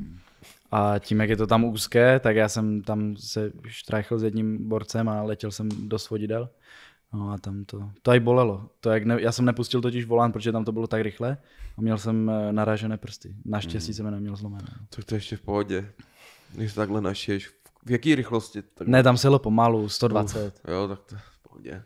A tím, jak je to tam úzké, tak já jsem tam se štrajchl s jedním borcem a letěl jsem do svodidel. No a tam to, to aj bolelo. To jak ne, já jsem nepustil totiž volán, protože tam to bylo tak rychle a měl jsem naražené prsty. Naštěstí mm. jsem je neměl zlomené. Tak to je ještě v pohodě. Když to takhle našiješ. V jaký rychlosti? Takhle? Ne, tam se jelo pomalu, sto dvacet. Uf, jo, tak to je v pohodě.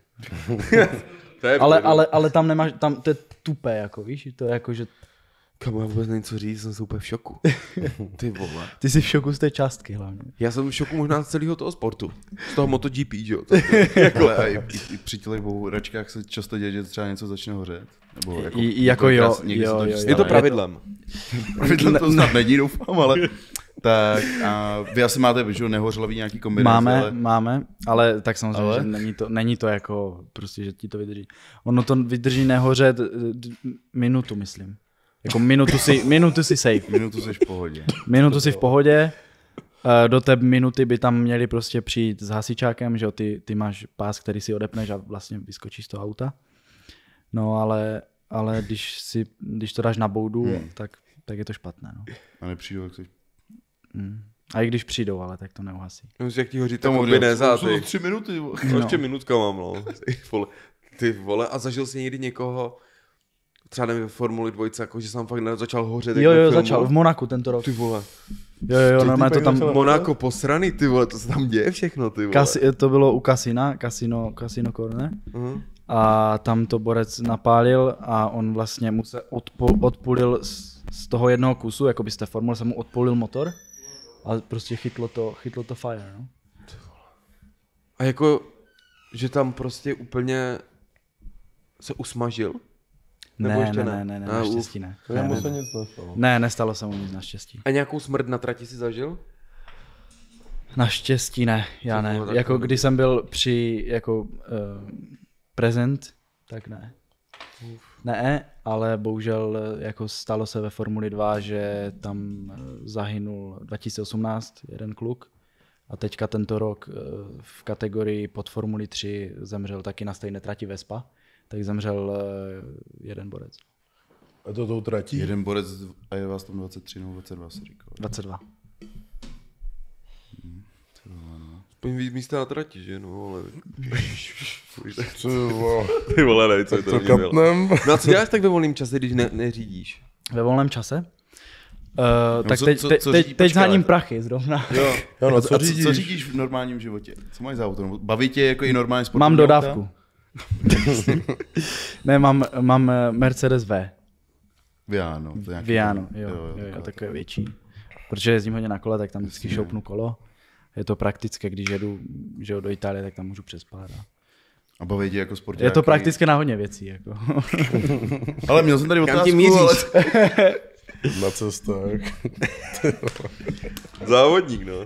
to je ale, ale, ale tam nemáš, tam to je tupé, jako víš, to je jako, že... Kamu, já vůbec nevím, co říct, jsem úplně v šoku. Ty vole. Ty jsi v šoku z té částky hlavně. Já jsem v šoku možná z celého toho sportu. Z toho MotoGP, že jo? Jako, a i, i, i při těch bouračkách se často děje, že třeba něco začne hořet. Nebo jako, I, i jako jo, jo, jo, jo, jo. Je to pravidlem. Pravidlem to snad není, doufám, ale... Tak a vy asi máte, že nehořlavý nějaký kombinace, Máme, ale... máme, ale tak samozřejmě, ale? že není to, není to jako prostě, že ti to vydrží. Ono to vydrží nehořet minutu, myslím. Jako minutu si, minutu si safe. Minutu jsi v pohodě. Minutu si v pohodě. Do té minuty by tam měli prostě přijít s hasičákem, že ty, ty máš pás, který si odepneš a vlastně vyskočíš z toho auta. No ale, ale když, si, když to dáš na boudu, hmm. tak, tak je to špatné. No. A nepřijdu, jak jsi... Hmm. A i když přijdou, ale tak to neuhasí. Myslím, jak ti hoří ta kombineza. To jsou tři minuty. No. Ještě minutka mám, no. Ty vole, a zažil jsi někdy někoho, třeba nevím, v Formuli dvojce, jako, že jsem fakt začal hořet. Jo, jo, začal v Monaku tento rok. Ty vole. Jo, jo, normálně to tam... Monako posraný, ty vole, to se tam děje všechno, ty vole. Kasi, to bylo u kasina, kasino, kasino Corner. Uh-huh. A tam to borec napálil a on vlastně mu se odpo, odpulil z, z toho jednoho kusu, jako byste Formule, se mu odpulil motor. A prostě chytlo to, chytlo to fire, no. A jako, že tam prostě úplně se usmažil? Nebo ne, ještě ne, ne, ne, ne, naštěstí ne. Ne, ne, ne, ne, nic nestalo. ne, nestalo se mu nic naštěstí. A nějakou smrt na trati si zažil? Naštěstí ne, já ne. Bylo, jako když jsem byl při jako uh, prezent, tak ne. Uf. Ne, ale bohužel jako stalo se ve Formuli dva, že tam zahynul dva tisíce osmnáct jeden kluk a teďka tento rok v kategorii pod Formuli tři zemřel taky na stejné trati Vespa, tak zemřel jeden borec. A to tou tratí? Jeden borec a je vás tam dvacet tři nebo dvacet dva, se říkal. dvacet dva. Hmm, Aspoň víc místa na trati, že no, ale... Ty vole, nevím, co je to to kapnem. No a co děláš tak ve volném čase, když ne, neřídíš? Ve volném čase? Uh, no tak co, teď, co, teď, co teď, řídí, teď počkej, zháním prachy zrovna. Jo, jo no, co, co, a řídíš? co, co řídíš v normálním životě? Co máš za auto? Baví tě jako i normální sportovní Mám auta? dodávku. Ne, mám, mám Mercedes V. Viano. To je Viano, jo, jo, jo, jo, takové větší. Protože jezdím hodně na kole, tak tam vždycky šoupnu kolo. Je to praktické, když jedu že do Itálie, tak tam můžu přespat. A baví tě jako sportáky? Je to prakticky na hodně věcí. Jako. Ale měl jsem tady Kam otázku, ti míříš? ale... Na cestách. Závodník, no.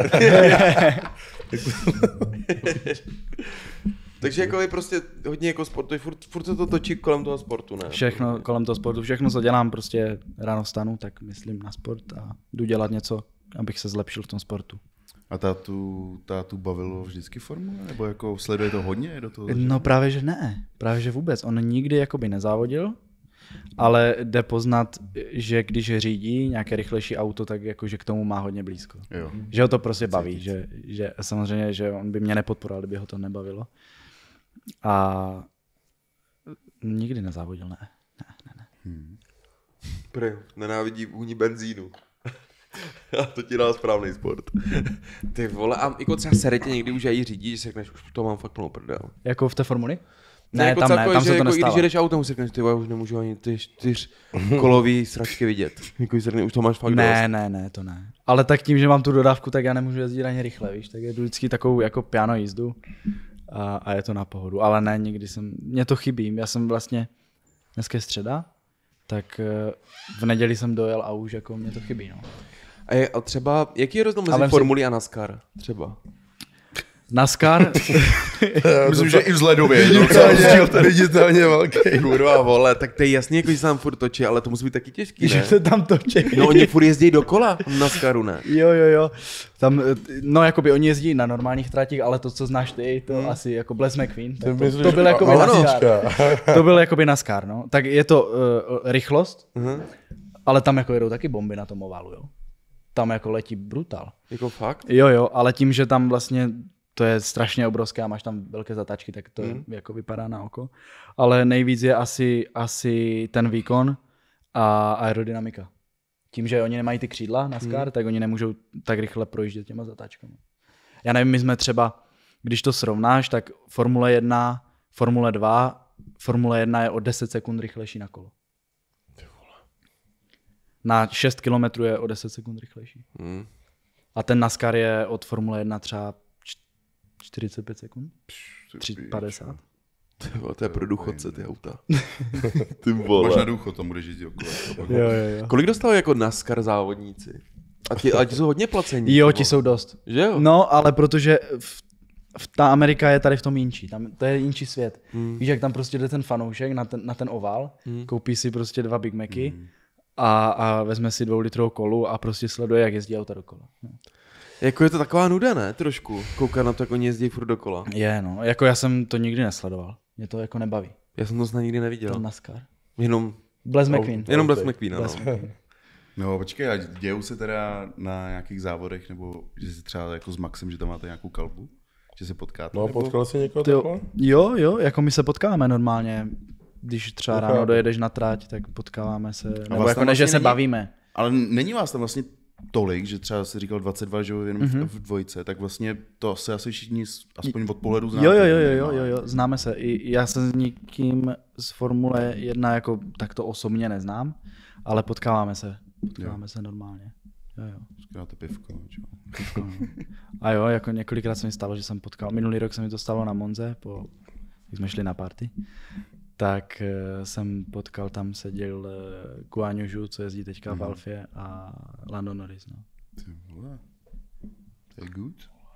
Takže jako je prostě hodně jako sport, to je furt, furt se to točí kolem toho sportu, ne? Všechno kolem toho sportu, všechno, co dělám, prostě ráno vstanu, tak myslím na sport a jdu dělat něco, abych se zlepšil v tom sportu. A tátu, tátu bavilo vždycky formule? Nebo jako sleduje to hodně do toho? No právě, že ne. Právě, že vůbec. On nikdy jakoby nezávodil, ale jde poznat, že když řídí nějaké rychlejší auto, tak jakože k tomu má hodně blízko. Jo. Že ho to prostě baví, že, že samozřejmě, že on by mě nepodporoval, kdyby ho to nebavilo. A nikdy nezávodil, ne. Ne, ne, ne. Hmm. Prý, nenávidí vůni benzínu. A to ti dá správný sport. Ty vole, a jako třeba sere tě někdy už aj řídí, že si řekneš, už to mám fakt plnou prdel. Jako v té formuli? Ne, Ne, jako tam ne, celkově, tam že se to jako i nestává. když jedeš autem, už si řekneš, ty vole, už nemůžu ani ty čtyřkolový sračky vidět. Jako si řekneš, už to máš fakt Ne, dost. ne, ne, to ne. Ale tak tím, že mám tu dodávku, tak já nemůžu jezdit ani rychle, víš, tak jedu vždycky takovou jako piano jízdu a, a je to na pohodu. Ale ne, nikdy jsem, mě to chybí, já jsem vlastně, dneska je středa, tak eh, v neděli jsem dojel a už jako mě to chybí, no. A, je, a třeba, jaký je rozdíl Ale mezi si- formulí a NASCAR? Třeba. NASCAR, Myslím, že i vzhledově. Viditelně, viditelně velký. Kurva, vole, tak to je jasný, jako že se tam furt točí, ale to musí být taky těžký, že ne? se tam točí. No oni furt jezdí dokola v NASCARu, ne? Jo, jo, jo. Tam, eh, no jakoby oni jezdí na normálních tratích, ale to, co znáš ty, to Hmm. asi jako Bless McQueen, tak Ty to, myslíš, to byl jakoby a- NASCAR. Autička. To byl jakoby NASCAR, no. Tak je to uh, rychlost, Mhm. ale tam jako jedou taky bomby na tom oválu, jo. Tam jako letí brutál. Jako fakt? Jo, jo, ale tím, že tam vlastně to je strašně obrovské a máš tam velké zatáčky, tak to Mm. mm. jako vypadá na oko. Ale nejvíc je asi, asi ten výkon a aerodynamika. Tím, že oni nemají ty křídla na NASCAR, mm. tak oni nemůžou tak rychle projíždět těma zatáčkami. Já nevím, my jsme třeba, když to srovnáš, tak Formule jedna, Formule dva, Formule jedna je o deset sekund rychlejší na kolo. Na šest kilometrů je o deset sekund rychlejší. Hmm. A ten NASCAR je od Formule jedna třeba čtyřicet pět sekund? tři padesát? Ty vole, to je pro důchodce ty auta. Ty Máš na vole. důchod, tam budeš jezdit okolo. Jo, jo, jo. Kolik dostali jako NASCAR závodníci? A ti, a ti jsou hodně placení. Jo, ty ti vole. jsou dost. Že jo? No, ale protože v, v ta Amerika je tady v tom jinčí. Tam, to je jinčí svět. Hmm. Víš, jak tam prostě jde ten fanoušek na ten, na ten ovál, Hmm. koupí si prostě dva Big Macy a, a vezme si dvoulitrovou kolu a prostě sleduje, jak jezdí auta dokola. No. Jako je to taková nuda, ne? Trošku. Koukat na to, jak oni jezdí furt dokola. Je, no. Jako já jsem to nikdy nesledoval. Mě to jako nebaví. Já jsem to snad nikdy neviděl. Ten NASCAR. Jenom, Bless McQueen. jenom Bless Autej. McQueen, Bless no. McQueen. No počkej, a dějou se teda na nějakých závodech, nebo že si třeba jako s Maxem, že tam máte nějakou kalbu? Že se potkáte? No, nebo... potkal jsi někoho Jo, takhle? jo, jo, jako my se potkáváme normálně. Když třeba To ráno chápu. dojedeš na trať, tak potkáváme se. Nebo vás jako tam ne, že vlastně se není? bavíme. Ale není vás tam vlastně tolik, že třeba si říkal dvacet dva, že jo, jenom mm-hmm. v dvojce, tak vlastně to se asi všichni s- aspoň od pohledu znáte. Jo, jo, jo, jo, jo, jo, jo, známe se. I já se s nikým z Formule jedna jako takto osobně neznám, ale potkáváme se. Potkáváme se normálně. Jo, jo. Zkráte pivko, čo? Pivko, no. A jo, jako několikrát se mi stalo, že jsem potkal. Minulý rok se mi to stalo na Monze, po, když jsme šli na party. Tak uh, jsem potkal, tam seděl uh, Guan Yu Zhu, co jezdí teďka v Alfě, a Lando Norris. No. Ty vole, to je good.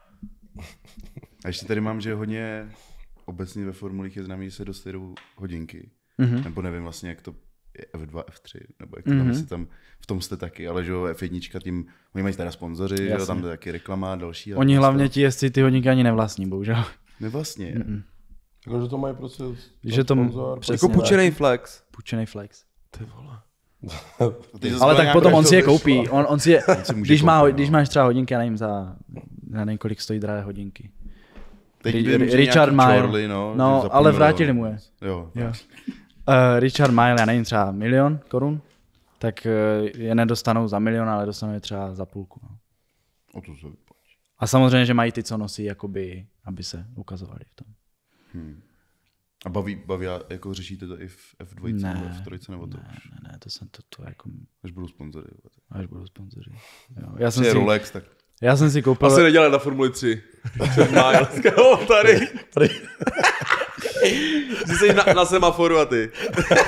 A ještě tady mám, že hodně obecně ve formulích je známý, že se dost jedou hodinky. Mhm. Nebo nevím vlastně, jak to je F dva, F tři, nebo jak to tam, Mhm. jestli tam, v tom jste taky, ale že jo, F jedna tím, oni mají teda sponzoři, že jo, Jasně. tam je taky reklama, další. a Oni to hlavně to- ti jezdci ty hodinky ani nevlastní, bohužel. Ne vlastně. Mm-mm. Jako, že to mají prostě Že to sponzor, přesně Jako tak. půjčený flex. Půjčený flex. Ty vole. A teď zase Ale byla tak nějaká- potom on si je to vyšlo. koupí. On, on si je, si může když, má, koupit, no. když máš třeba hodinky, já nevím, za, já nevím, kolik stojí drahé hodinky. Teď Ri- vím, že Richard nějaký Mille. Chorley, no, No, že za půl ale milionu. vrátili mu je. Jo, Jo. Uh, Richard Mille, já nevím, třeba milion korun, tak uh, je nedostanou za milion, ale dostanou je třeba za půlku. No. O to se vyplatí. A samozřejmě, že mají ty, co nosí, jakoby, aby se ukazovali v tom. Hmm. A baví, baví, a jako řešíte to i v F dva Ne, nebo F tři, nebo to Ne, už, ne, ne, to jsem to, to jako, až budou sponzory. až budou sponzoři. Jo. Já, jsem Když je si, Rolex, tak já jsem si koupil... Asi nedělali na Formuli tři. Miles, kámo, tady. Že jsi na, na semaforu a ty.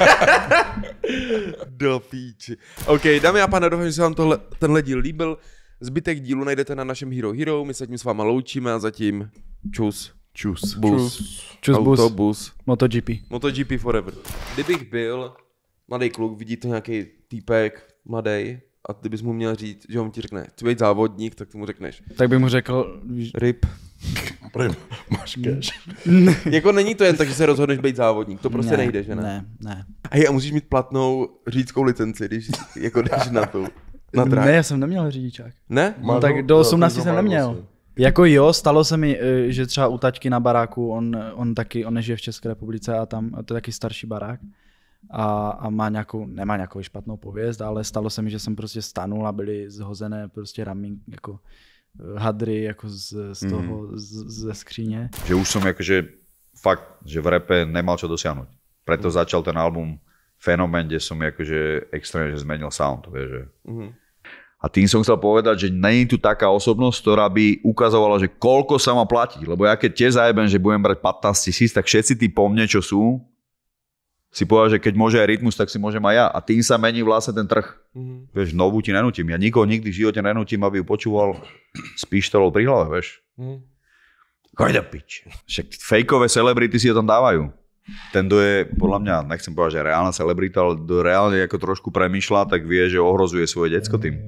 Do píči. OK, dámy a pánové, doufám, že se vám tohle, tenhle díl líbil. Zbytek dílu najdete na našem Hero Hero, my se tím s váma loučíme a zatím čus. Čus. Bus. Čus, bus. Autobus. MotoGP. MotoGP forever. Kdybych byl mladý kluk, vidí to nějaký týpek mladý a ty bys mu měl říct, že on ti řekne, chci být závodník, tak tomu řekneš. Tak bych mu řekl, víš, Rip. Prým, máš cash. Jako není to jen tak, že se rozhodneš být závodník, to prostě ne, nejde, že ne? Ne, ne. A, je, a musíš mít platnou řiďskou licenci, když jako jdeš na tu. Na Ne, trať. já jsem neměl řidičák. Ne? No, tak do osmnácti jsem neměl. Jako jo, stalo se mi, eh, že třeba u taťky na baráku, on, on taky, on nežije v České republice a tam, a to je taky starší barák. A, a má nějakou, nemá nějakou špatnou pověst, ale stalo se mi, že jsem prostě stanul a byly zhozené prostě ramín, jako eh, hadry jako z, z toho, mm. z, ze skříně. Že už som akože fakt, že v rape nemal čo dosiahnuť. Preto začal ten album Fenomén, kde som akože extrémne že zmenil sound, vieš, že. Mm. A tým som chcel povedať, že nie je tu taká osobnosť, ktorá by ukazovala, že koľko sa má platiť. Lebo ja keď tie zajebem, že budem brať pätnásť tisíc, tak všetci tí po mne, čo sú, si povedal, že keď môže aj rytmus, tak si môžem aj ja. A tým sa mení vlastne ten trh. Mm-hmm. Vieš, novú ti nenutím. Ja nikoho nikdy v živote nenutím, aby ju počúval s pištolou pri hlave, vieš. Mm-hmm. Choď do pič. Však fejkové celebrity si ho tam dávajú. Ten, kto je, podľa mňa, nechcem povedať, že reálna celebrita, ale kto reálne ako trošku premýšľa, tak vie, že ohrozuje svoje decko tým.